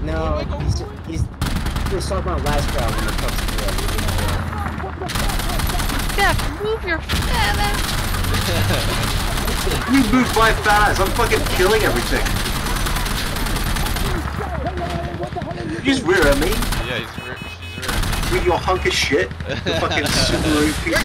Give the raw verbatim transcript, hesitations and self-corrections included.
No, he's he's he was talking about last round when it comes to it. Steph, move your fat ass. You moved my fat ass. I'm fucking killing everything. You just rear at me. Yeah, he's rear. She's rear. With your hunk of shit. The fucking Subaru piece.